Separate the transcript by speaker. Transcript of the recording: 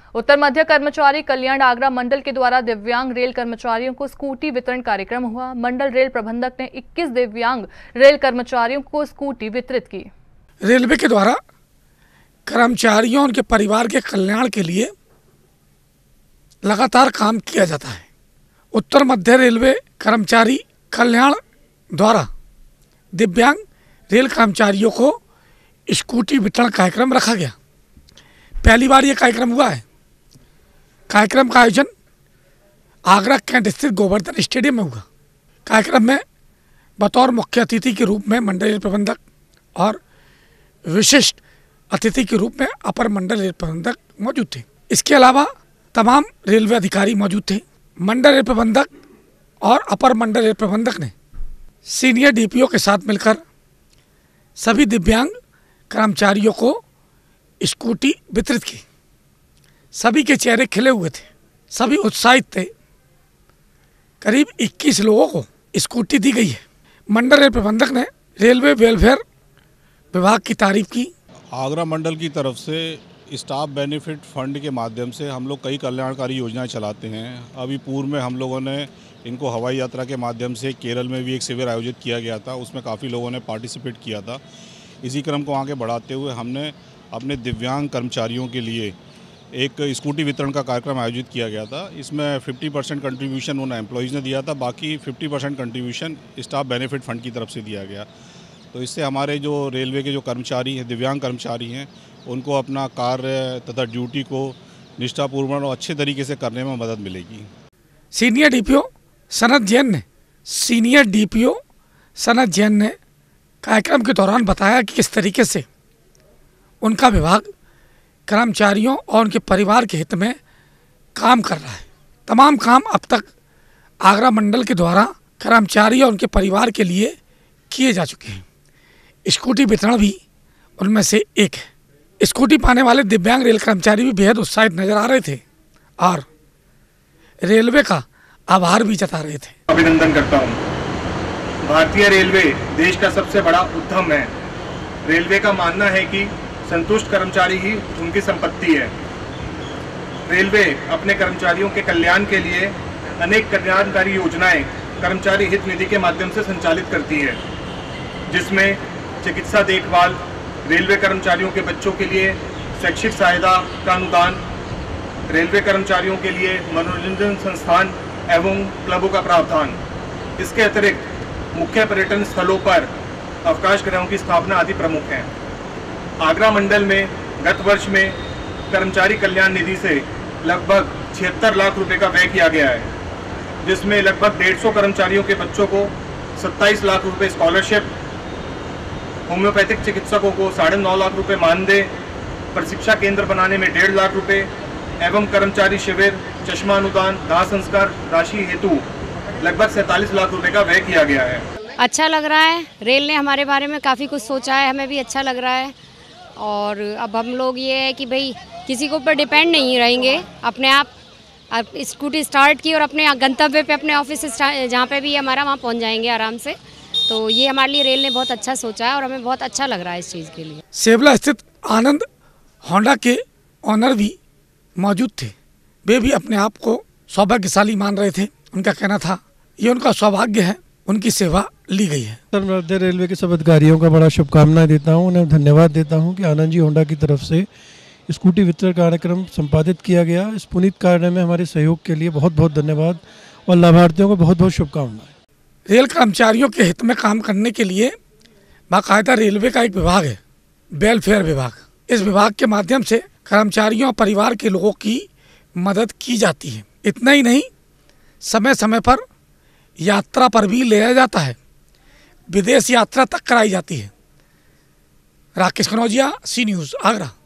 Speaker 1: उत्तर मध्य कर्मचारी कल्याण आगरा मंडल के द्वारा दिव्यांग रेल कर्मचारियों को स्कूटी वितरण कार्यक्रम हुआ। मंडल रेल प्रबंधक ने 21 दिव्यांग रेल कर्मचारियों को स्कूटी वितरित की।
Speaker 2: रेलवे के द्वारा कर्मचारियों उनके परिवार के कल्याण के लिए लगातार काम किया जाता है। उत्तर मध्य रेलवे कर्मचारी कल्याण द्वारा दिव्यांग रेल कर्मचारियों को स्कूटी वितरण कार्यक्रम रखा गया। पहली बार ये कार्यक्रम हुआ है। कार्यक्रम का आयोजन आगरा कैंट स्थित गोवर्धन स्टेडियम में हुआ। कार्यक्रम में बतौर मुख्य अतिथि के रूप में मंडल रेल प्रबंधक और विशिष्ट अतिथि के रूप में अपर मंडल रेल प्रबंधक मौजूद थे। इसके अलावा तमाम रेलवे अधिकारी मौजूद थे। मंडल रेल प्रबंधक और अपर मंडल रेल प्रबंधक ने सीनियर डीपीओ के साथ मिलकर सभी दिव्यांग कर्मचारियों को स्कूटी वितरित की। सभी के चेहरे खिले हुए थे, सभी उत्साहित थे। करीब 21 लोगों को स्कूटी दी गई है। मंडल रेल प्रबंधक ने रेलवे वेलफेयर विभाग की तारीफ की।
Speaker 3: आगरा मंडल की तरफ से स्टाफ बेनिफिट फंड के माध्यम से हम लोग कई कल्याणकारी योजनाएं चलाते हैं। अभी पूर्व में हम लोगों ने इनको हवाई यात्रा के माध्यम से केरल में भी एक शिविर आयोजित किया गया था, उसमें काफ़ी लोगों ने पार्टिसिपेट किया था। इसी क्रम को आगे बढ़ाते हुए हमने अपने दिव्यांग कर्मचारियों के लिए एक स्कूटी वितरण का कार्यक्रम आयोजित किया गया था। इसमें 50% कंट्रीब्यूशन उन एम्प्लॉयज़ ने दिया था, बाकी 50% कंट्रीब्यूशन स्टाफ बेनिफिट फंड की तरफ से दिया गया। तो इससे हमारे जो रेलवे के जो कर्मचारी हैं, दिव्यांग कर्मचारी हैं, उनको अपना कार्य तथा ड्यूटी को निष्ठापूर्वक और अच्छे तरीके से करने में मदद मिलेगी।
Speaker 2: सीनियर डीपीओ सनत जैन ने कार्यक्रम के दौरान बताया कि किस तरीके से उनका विभाग कर्मचारियों और उनके परिवार के हित में काम कर रहा है। तमाम काम अब तक आगरा मंडल के द्वारा कर्मचारी और उनके परिवार के लिए किए जा चुके हैं। स्कूटी वितरण भी उनमें से एक है। स्कूटी पाने वाले दिव्यांग रेल कर्मचारी भी बेहद उत्साहित नजर आ रहे थे और रेलवे का आभार भी जता रहे थे।
Speaker 4: अभिनंदन करता हूँ। भारतीय रेलवे देश का सबसे बड़ा उद्यम है। रेलवे का मानना है कि संतुष्ट कर्मचारी ही उनकी संपत्ति है। रेलवे अपने कर्मचारियों के कल्याण के लिए अनेक कल्याणकारी योजनाएं कर्मचारी हित निधि के माध्यम से संचालित करती है, जिसमें चिकित्सा देखभाल, रेलवे कर्मचारियों के बच्चों के लिए शैक्षिक सहायता का अनुदान, रेलवे कर्मचारियों के लिए मनोरंजन संस्थान एवं क्लबों का प्रावधान। इसके अतिरिक्त मुख्य पर्यटन स्थलों पर अवकाश गृहों की स्थापना आदि प्रमुख हैं। आगरा मंडल में गत वर्ष में कर्मचारी कल्याण निधि से लगभग 76 लाख रुपए का व्यय किया गया है, जिसमें लगभग 150 कर्मचारियों के बच्चों को 27 लाख रुपए स्कॉलरशिप, होम्योपैथिक चिकित्सकों को 9.5 लाख रुपए मानदेय, प्रशिक्षा केंद्र बनाने में 1.5 लाख रुपए एवं कर्मचारी शिविर, चश्मा अनुदान, दाह संस्कार राशि हेतु लगभग 47 लाख रुपए का व्यय किया गया है।
Speaker 5: अच्छा लग रहा है। रेल ने हमारे बारे में काफ़ी कुछ सोचा है, हमें भी अच्छा लग रहा है। और अब हम लोग ये है कि भाई किसी के ऊपर डिपेंड नहीं रहेंगे, अपने आप स्कूटी स्टार्ट की और अपने गंतव्य पे, अपने ऑफिस से जहाँ पे भी हमारा वहाँ पहुँच जाएंगे आराम से। तो ये हमारे लिए रेल ने बहुत अच्छा सोचा है और हमें बहुत अच्छा लग रहा है इस चीज़ के लिए।
Speaker 2: सेवला स्थित आनंद होंडा के ऑनर भी मौजूद थे। वे भी अपने आप को सौभाग्यशाली मान रहे थे। उनका कहना था ये उनका सौभाग्य है, उनकी सेवा ली गई है।
Speaker 6: उत्तर मध्य रेलवे के सब अधिकारियों का बड़ा शुभकामनाएं देता हूं, उन्हें धन्यवाद देता हूं कि आनंद जी होंडा की तरफ से स्कूटी वितरण कार्यक्रम संपादित किया गया। इस पुनीत कार्य में हमारे सहयोग के लिए बहुत बहुत धन्यवाद और लाभार्थियों को बहुत बहुत शुभकामनाएं।
Speaker 2: रेल कर्मचारियों के हित में काम करने के लिए बाकायदा रेलवे का एक विभाग है, वेलफेयर विभाग। इस विभाग के माध्यम से कर्मचारियों और परिवार के लोगों की मदद की जाती है। इतना ही नहीं, समय समय पर यात्रा पर भी ले जाया जाता है, विदेश यात्रा तक कराई जाती है। Rakesh Kanaujia, C news, Agra.